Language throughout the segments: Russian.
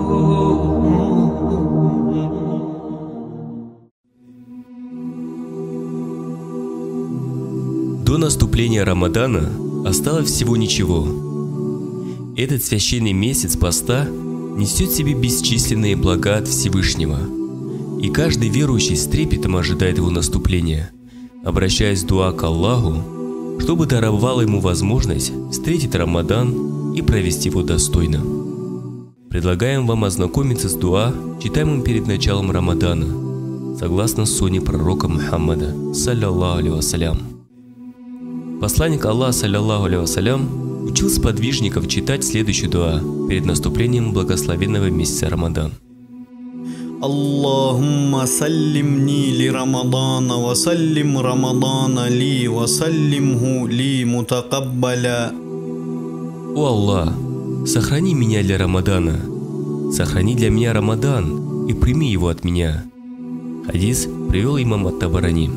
До наступления Рамадана осталось всего ничего. Этот священный месяц поста несет в себе бесчисленные блага от Всевышнего, и каждый верующий с трепетом ожидает его наступления, обращаясь в дуа к Аллаху, чтобы даровал ему возможность встретить Рамадан и провести его достойно. Предлагаем вам ознакомиться с дуа, читаемым перед началом Рамадана, согласно сунне пророка Мухаммада, саллаллаху алейхи вассалям. Посланник Аллаха, саллаллаху алейхи вассалям, учил сподвижников читать следующую дуа перед наступлением благословенного месяца Рамадан. Аллахумма саллимни ли Рамадана, ва саллим Рамадана ли, ва саллимху ли мутакаббаля. О Аллах, сохрани меня для Рамадана, сохрани для меня Рамадан и прими его от меня. Хадис привел имам ат-Табарани.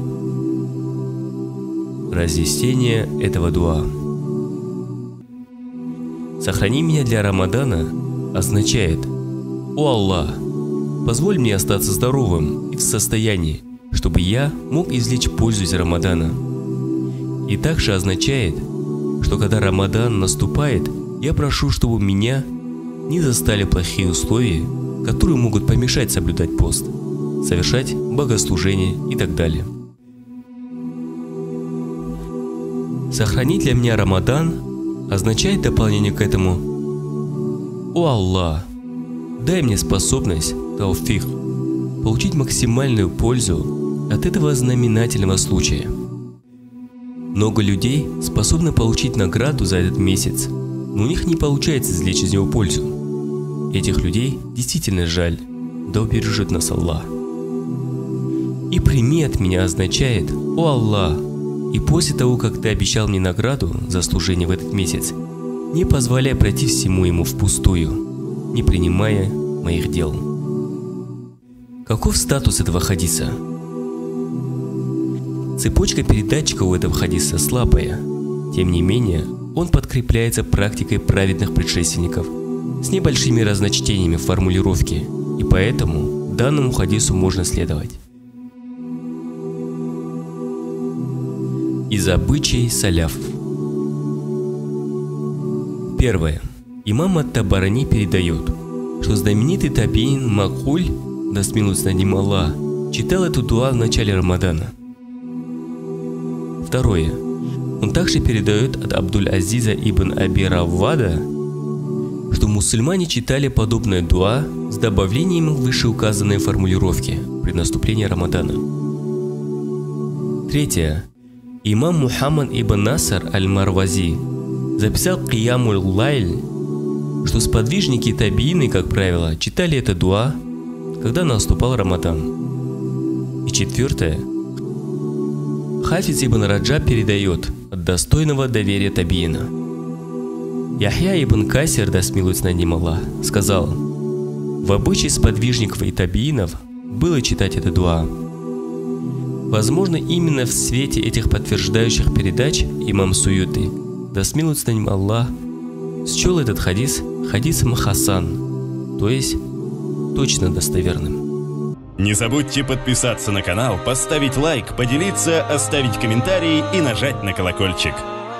Разъяснение этого дуа. «Сохрани меня для Рамадана» означает: «О Аллах, позволь мне остаться здоровым и в состоянии, чтобы я мог извлечь пользу из Рамадана». И также означает, что когда Рамадан наступает, я прошу, чтобы меня не застали плохие условия, которые могут помешать соблюдать пост, совершать богослужение и так далее. Сохранить для меня Рамадан означает дополнение к этому: «О Аллах, дай мне способность, тауфик, получить максимальную пользу от этого знаменательного случая». Много людей способны получить награду за этот месяц, но у них не получается извлечь из него пользу. Этих людей действительно жаль, да убережет нас Аллах. И прими от меня означает: «О Аллах, и после того, как ты обещал мне награду за служение в этот месяц, не позволяй пройти всему ему впустую, не принимая моих дел». Каков статус этого хадиса? Цепочка передатчика у этого хадиса слабая. Тем не менее, он подкрепляется практикой праведных предшественников с небольшими разночтениями в формулировке, и поэтому данному хадису можно следовать. Из обычаев саляф. Первое. Имам ат-Табарани передает, что знаменитый табиин Макхуль, да смилуется над ним Аллах, читал эту дуа в начале Рамадана. Второе. Он также передает от Абдуль-Азиза ибн Аби Раввада, что мусульмане читали подобное дуа с добавлением вышеуказанной формулировки при наступлении Рамадана. Третье. Имам Мухаммад ибн Наср аль-Марвази записал Киямуль Лайль, что сподвижники табиины, как правило, читали это дуа, когда наступал Рамадан. И четвертое. Хафиз ибн Раджаб передает от достойного доверия табиина. Яхья ибн Касир, да смилуется над ним Аллах, сказал: в обычае сподвижников и табиинов было читать это дуа. Возможно, именно в свете этих подтверждающих передач имам Суюти, да смилуется над ним Аллах, счел этот хадис хадисом Хасан, то есть точно достоверным. Не забудьте подписаться на канал, поставить лайк, поделиться, оставить комментарий и нажать на колокольчик.